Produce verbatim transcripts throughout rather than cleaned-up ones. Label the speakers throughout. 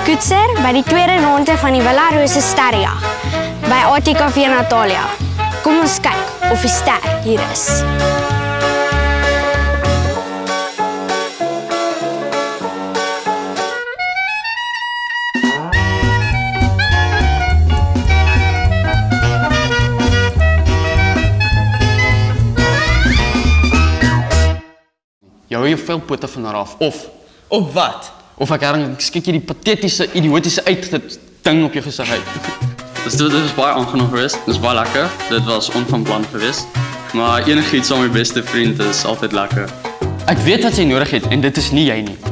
Speaker 1: Koetser by die tweede ronde van die Villa Rosa sterjag by A T K V Natalia. Kom ons kyk of die ster hier is.
Speaker 2: Jy hou jou veilpote van haar af, of...
Speaker 3: Of wat?
Speaker 2: Of ek herring, skik jy die pathetiese, idiotiese uit ding op jou gesig uit.
Speaker 4: Dus dit, dit is baie aangenaam geweest, dit is baie lekker, dit was onvanplan geweest. Maar enigiets aan my beste vriend is altyd lekker.
Speaker 2: Ek weet wat jy nodig het, en dit is nie jy nie.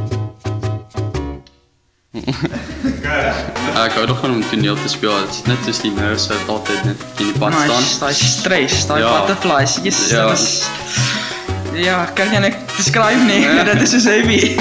Speaker 4: Ek hou toch gewoon om toneel te speel, het is net soos die nerves wat altyd net in die pad staan.
Speaker 3: Die stress, die
Speaker 4: Ja.
Speaker 3: butterflies, yes,
Speaker 4: Ja.
Speaker 3: dat is... Ja, kan jy net beskryf nie, ja. Dit is so heavy.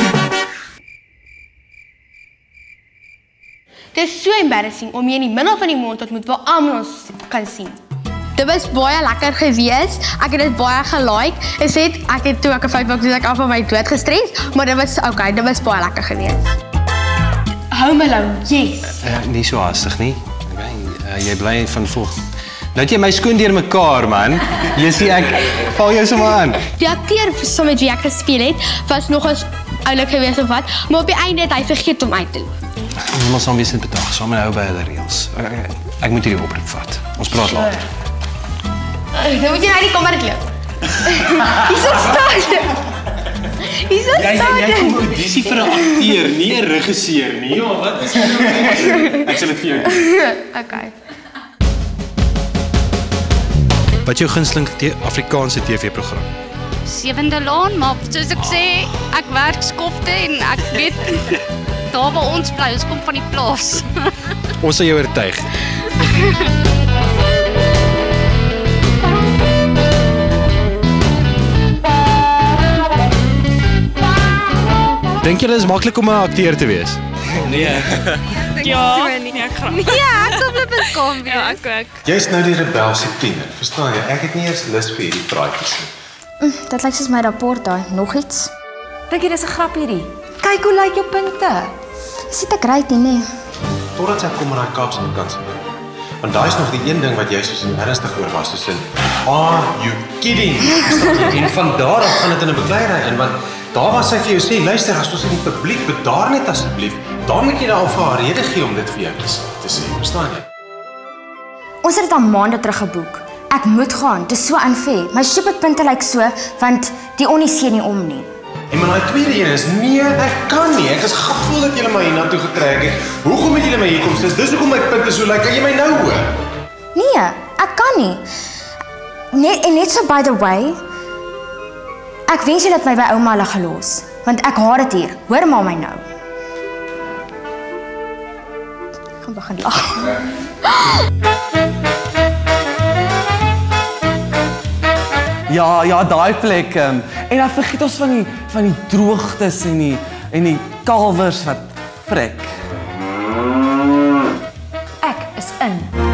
Speaker 5: Dit is so embarrassing om jy in die middel van die mond ontmoet waar almal ons kan sien.
Speaker 6: Dit was baie lekker gewees. Ek het dit baie gelike. Ek sê ek het toe ek 'n vyf was, het ek af van my dood gestres, maar dit was okay, dit was baie lekker gewees.
Speaker 5: Home Alone, yes.
Speaker 7: Uh, nie so haastig nie. Okay. Uh, jy bly van volg. Nou het jy my skoon deur mekaar, man. Jy sien ek val jou sommer aan.
Speaker 6: Die akteur saam met wie ek gespeel het, was nogals oulik geweest of wat, maar op die einde het hy vergeet om uit te loop.
Speaker 7: Ons gaan weer bedag, saam met hou by hulle reëls. Ek, ek moet hierdie oproep vat. Ons praat later.
Speaker 5: Dan moet jy na die kamer loop. Hierso staan jy. Hierso staan jy.
Speaker 7: Jy kom audisie vir 'n akteur, nie 'n regisseur nie. Ja, wat is dit? Ek sal dit vir jou doen.
Speaker 5: Okay.
Speaker 7: Wat jou gunsteling Afrikaanse T V-program?
Speaker 8: Sewende Laan, maar soos ek sê, ek werk skofte en ek weet daar waar ons bly, ons kom van die plaas.
Speaker 7: Ons sal jou oortuig. Dink jy dit is maklik om 'n akteur te wees?
Speaker 3: Nee.
Speaker 8: Ja, nee, ek graag. Ja, ek sal blip kom wees. Ja, ek ook.
Speaker 9: Jy's nou die rebelse tiener, verstaan jy? Ek het nie eens lus vir hierdie praatjies nie.
Speaker 10: Mm, dit lyk soos my rapport daai. Nog iets?
Speaker 11: Dink jy dis 'n grap hierdie? Kyk hoe lyk jou punte.
Speaker 10: Dis nie te kry nie, nee.
Speaker 9: Totdat sy kom in daai Kaapse vakansie. Want daai is nog die een ding wat jy soos ernstig oor was, soos in are you kidding? En van daar af gaan dit in 'n bekleierery in, want daar was sy vir jou sê, luister, as ons in die publiek bedaar net asseblief, dan moet jy daar al vir haar rede gee om dit vir jou te sê, verstaan jy?
Speaker 10: Ons het dit al maande terug geboek. Ek moet gaan, dit is so unfair. My stupid punte lyk so, want die onnie sê nie om nie.
Speaker 9: En maar daai tweede een is, nee, ek kan nie, ek is gevoel dat julle my hiernatoe gekry het. Hoekom het julle my hier kom sit? Dis hoekom my punte so lyk, kan jy my nou hoor?
Speaker 10: Nee, ek kan nie. Net, en net so by the way, ek wens julle het my by ouma hulle gelos, want ek haat dit hier. Hoor maar my nou. Ek gaan begin lag.
Speaker 12: Ja, ja, daai plek. Um, en dan vergeet ons van die van die droogtes en die en die kalwers wat prik.
Speaker 11: Ek is in.